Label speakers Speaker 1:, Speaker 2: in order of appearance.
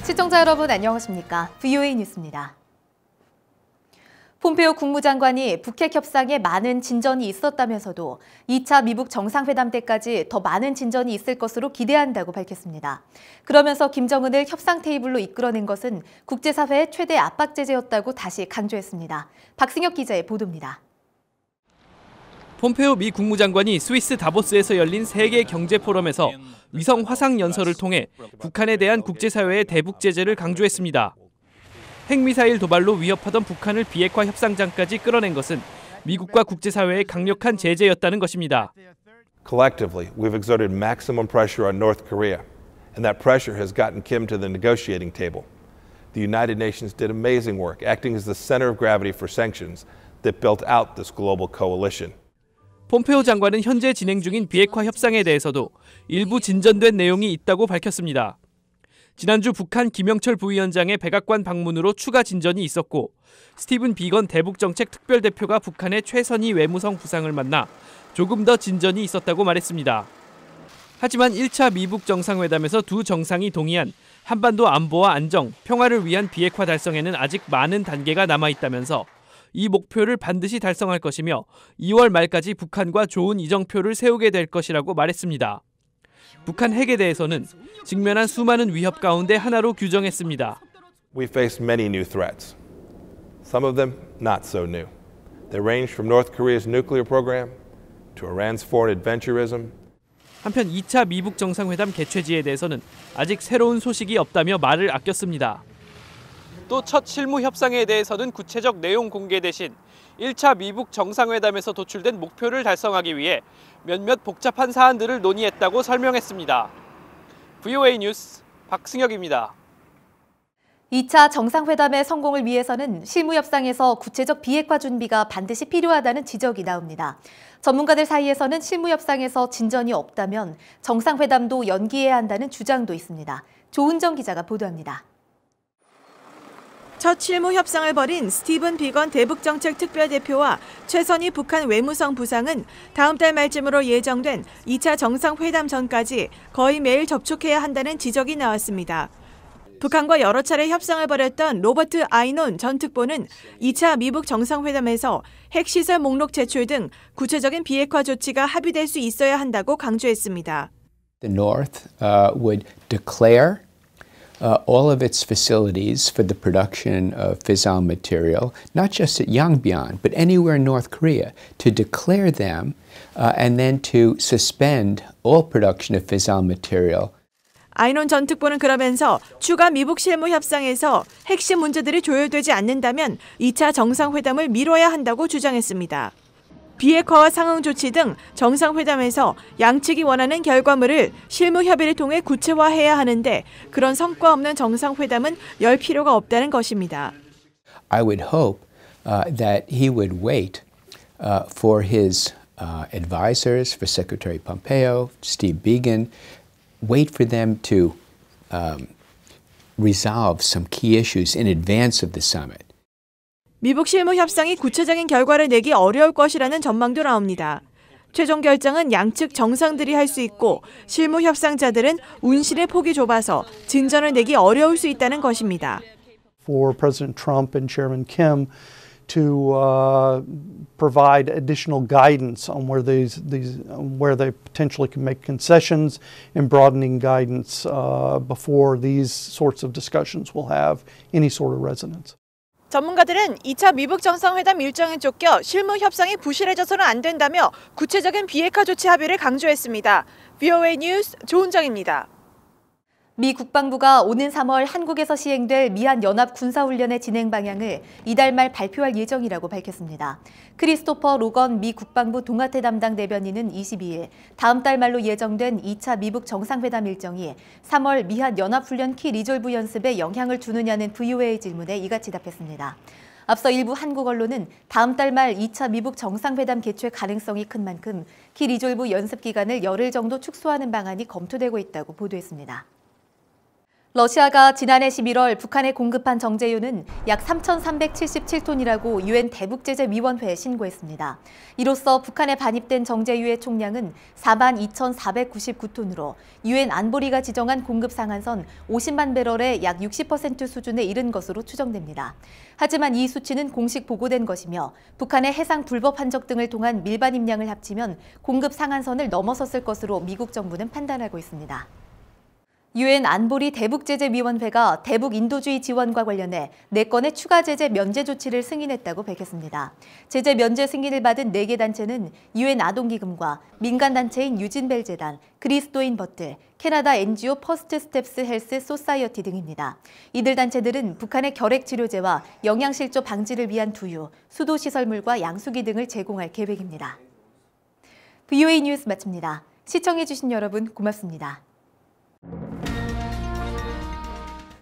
Speaker 1: 시청자 여러분 안녕하십니까? VOA 뉴스입니다. 폼페오 국무장관이 북핵 협상에 많은 진전이 있었다면서도 2차 미북 정상회담 때까지 더 많은 진전이 있을 것으로 기대한다고 밝혔습니다. 그러면서 김정은을 협상 테이블로 이끌어낸 것은 국제사회의 최대 압박 제재였다고 다시 강조했습니다. 박승혁 기자의 보도입니다.
Speaker 2: 폼페오 미 국무장관이 스위스 다보스에서 열린 세계 경제 포럼에서 위성 화상 연설을 통해 북한에 대한 국제사회의 대북 제재를 강조했습니다. 핵미사일 도발로 위협하던 북한을 비핵화 협상장까지 끌어낸 것은 미국과 국제사회의 강력한 제재였다는 것입니다.
Speaker 3: Collectively, we've exerted maximum pressure on North Korea, and that pressure has gotten Kim to the negotiating table. The United Nations did amazing work, acting as the center of gravity for sanctions that built out this global coalition.
Speaker 2: 폼페오 장관은 현재 진행 중인 비핵화 협상에 대해서도 일부 진전된 내용이 있다고 밝혔습니다. 지난주 북한 김영철 부위원장의 백악관 방문으로 추가 진전이 있었고 스티븐 비건 대북정책 특별대표가 북한의 최선희 외무성 부상을 만나 조금 더 진전이 있었다고 말했습니다. 하지만 1차 미북 정상회담에서 두 정상이 동의한 한반도 안보와 안정, 평화를 위한 비핵화 달성에는 아직 많은 단계가 남아있다면서 이 목표를 반드시 달성할 것이며 2월 말까지 북한과 좋은 이정표를 세우게 될 것이라고 말했습니다. 북한 핵에 대해서는 직면한 수많은 위협 가운데 하나로 규정했습니다.
Speaker 3: We face many new threats. Some of them not so new. They range from North Korea's nuclear program to Iran's foreign adventurism.
Speaker 2: 한편 2차 미북 정상회담 개최지에 대해서는 아직 새로운 소식이 없다며 말을 아꼈습니다. 또 첫 실무 협상에 대해서는 구체적 내용 공개 대신 1차 미북 정상회담에서 도출된 목표를 달성하기 위해 몇몇 복잡한 사안들을 논의했다고 설명했습니다. VOA 뉴스 박승혁입니다.
Speaker 1: 2차 정상회담의 성공을 위해서는 실무 협상에서 구체적 비핵화 준비가 반드시 필요하다는 지적이 나옵니다. 전문가들 사이에서는 실무 협상에서 진전이 없다면 정상회담도 연기해야 한다는 주장도 있습니다. 조은정 기자가 보도합니다.
Speaker 4: 첫 실무 협상을 벌인 스티븐 비건 대북정책 특별대표와 최선희 북한 외무성 부상은 다음 달 말쯤으로 예정된 2차 정상회담 전까지 거의 매일 접촉해야 한다는 지적이 나왔습니다. 북한과 여러 차례 협상을 벌였던 로버트 아이논 전 특보는 2차 미북 정상회담에서 핵시설 목록 제출 등 구체적인 비핵화 조치가 합의될 수 있어야 한다고 강조했습니다.
Speaker 5: The North would declare all of its facilities for the production of fissile material, not just at Yongbyon, but anywhere in North Korea, to declare them and then to suspend all production of fissile material.
Speaker 4: 아이논 전 특보는 그러면서 추가 미북 실무 협상에서 핵심 문제들이 조율되지 않는다면 2차 정상회담을 미뤄야 한다고 주장했습니다. 비핵화와 상응 조치 등 정상회담에서 양측이 원하는 결과물을 실무 협의를 통해 구체화해야 하는데 그런 성과 없는 정상회담은 열 필요가 없다는 것입니다.
Speaker 5: I would hope that he would wait for his advisors, for Secretary Pompeo, Steve Biegun, wait for them to resolve some key issues in advance of the summit.
Speaker 4: 미북 실무 협상이 구체적인 결과를 내기 어려울 것이라는 전망도 나옵니다. 최종 결정은 양측 정상들이 할 수 있고 실무 협상자들은 운신의 폭이 좁아서 진전을 내기 어려울 수 있다는 것입니다.
Speaker 6: For President Trump and Chairman Kim to provide additional guidance on where where they potentially can make concessions and broadening guidance before these sorts of discussions will have any sort of resonance.
Speaker 4: 전문가들은 2차 미북 정상회담 일정에 쫓겨 실무 협상이 부실해져서는 안 된다며 구체적인 비핵화 조치 합의를 강조했습니다. VOA 뉴스 조은정입니다.
Speaker 1: 미 국방부가 오는 3월 한국에서 시행될 미한 연합 군사훈련의 진행 방향을 이달 말 발표할 예정이라고 밝혔습니다. 크리스토퍼 로건 미 국방부 동아태 담당 대변인은 22일 다음 달 말로 예정된 2차 미북 정상회담 일정이 3월 미한 연합훈련 키 리졸브 연습에 영향을 주느냐는 VOA 질문에 이같이 답했습니다. 앞서 일부 한국 언론은 다음 달 말 2차 미북 정상회담 개최 가능성이 큰 만큼 키 리졸브 연습 기간을 열흘 정도 축소하는 방안이 검토되고 있다고 보도했습니다. 러시아가 지난해 11월 북한에 공급한 정제유는 약 3,377톤이라고 유엔 대북제재위원회에 신고했습니다. 이로써 북한에 반입된 정제유의 총량은 42,499톤으로 유엔 안보리가 지정한 공급 상한선 50만 배럴의 약 60% 수준에 이른 것으로 추정됩니다. 하지만 이 수치는 공식 보고된 것이며 북한의 해상 불법 환적 등을 통한 밀반 입량을 합치면 공급 상한선을 넘어섰을 것으로 미국 정부는 판단하고 있습니다. 유엔 안보리 대북제재위원회가 대북 인도주의 지원과 관련해 4건의 추가 제재 면제 조치를 승인했다고 밝혔습니다. 제재 면제 승인을 받은 4개 단체는 유엔 아동기금과 민간단체인 유진벨 재단, 그리스도인 버틀, 캐나다 NGO 퍼스트 스텝스 헬스 소사이어티 등입니다. 이들 단체들은 북한의 결핵치료제와 영양실조 방지를 위한 두유, 수도시설물과 양수기 등을 제공할 계획입니다. VOA 뉴스 마칩니다. 시청해주신 여러분 고맙습니다.